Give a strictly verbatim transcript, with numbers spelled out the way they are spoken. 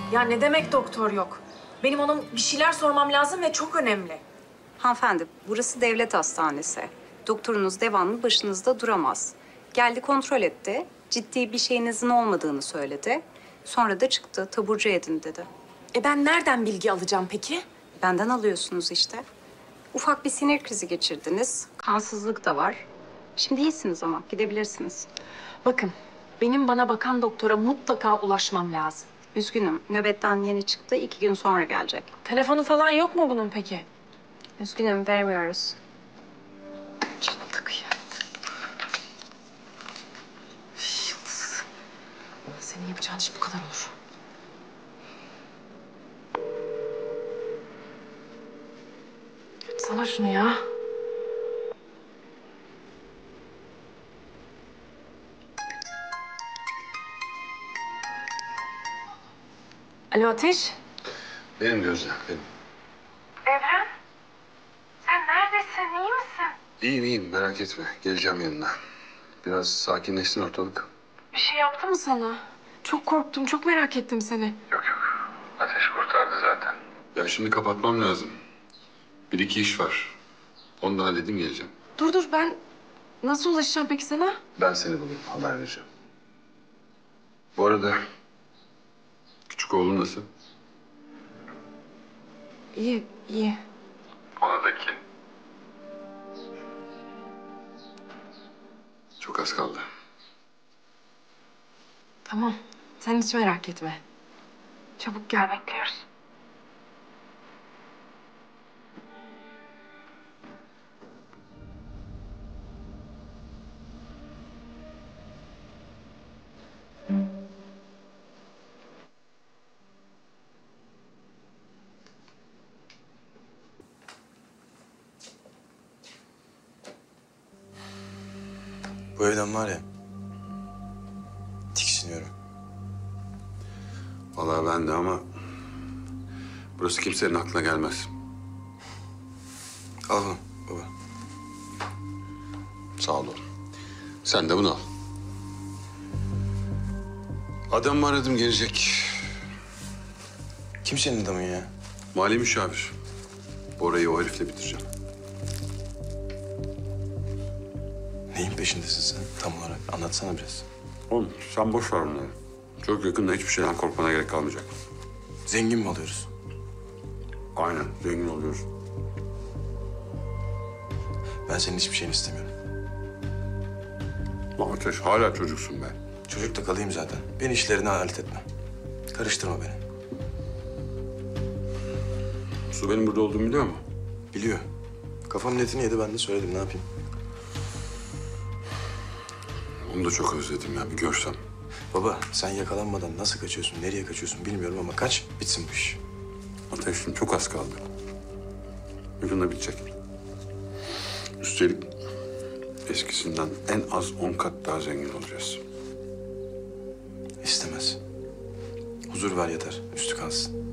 Ya ne demek doktor yok? Benim ona bir şeyler sormam lazım ve çok önemli. Hanımefendi, burası devlet hastanesi. Doktorunuz devamlı başınızda duramaz. Geldi kontrol etti. Ciddi bir şeyinizin olmadığını söyledi. Sonra da çıktı, taburcu edin dedi. E ben nereden bilgi alacağım peki? Benden alıyorsunuz işte. Ufak bir sinir krizi geçirdiniz. Kansızlık da var. Şimdi iyisiniz ama gidebilirsiniz. Bakın, benim bana bakan doktora mutlaka ulaşmam lazım. Üzgünüm, nöbetten yeni çıktı. İki gün sonra gelecek. Telefonu falan yok mu bunun peki? Üzgünüm, vermiyoruz. Çattık ya. Yıldız. Senin yapacağın iş bu kadar olur. Açsana şunu ya. Alo Ateş. Benim Gözde, benim. Evren. Sen neredesin? İyi misin? İyiyim, iyiyim. Merak etme. Geleceğim yanına. Biraz sakinleşsin ortalık. Bir şey yaptı mı sana? Çok korktum, çok merak ettim seni. Yok yok. Ateş kurtardı zaten. Ya şimdi kapatmam lazım. Bir iki iş var. Onu da halledeyim geleceğim. Dur dur, ben nasıl ulaşacağım peki sana? Ben seni bulayım, haber vereceğim. Bu arada küçük oğlun nasıl? İyi, iyi. Ona da ki. Çok az kaldı. Tamam, sen hiç merak etme. Çabuk gel, bekliyoruz. Bu evden var ya, tiksiniyorum. Vallahi ben de ama burası kimsenin aklına gelmez. Al bunu baba. Sağ ol oğlum. Sen de bunu al. Adamı aradım gelecek. Kim senin adamın ya? Mali müşavir. Orayı o herifle bitireceğim. Neyin peşindesin sen tam olarak? Anlatsana biraz. Oğlum sen boş ver bunları. Çok yakında hiçbir şeyden korkmana gerek kalmayacak. Zengin mi oluyoruz? Aynen zengin oluyoruz. Ben senin hiçbir şeyini istemiyorum. Lan Ateş hala çocuksun be. Çocuk da kalayım zaten. Beni işlerine alet etme. Karıştırma beni. Su benim burada olduğumu biliyor mu? Biliyor. Kafamın etini yedi, ben de söyledim, ne yapayım? Onu da çok özledim ya bir görsem. Baba, sen yakalanmadan nasıl kaçıyorsun, nereye kaçıyorsun bilmiyorum ama kaç, bitsin bu iş. Ateş'im çok az kaldı. Yakında bitecek. Üstelik eskisinden en az on kat daha zengin olacağız. İstemez. Huzur ver yeter, üstü kalsın.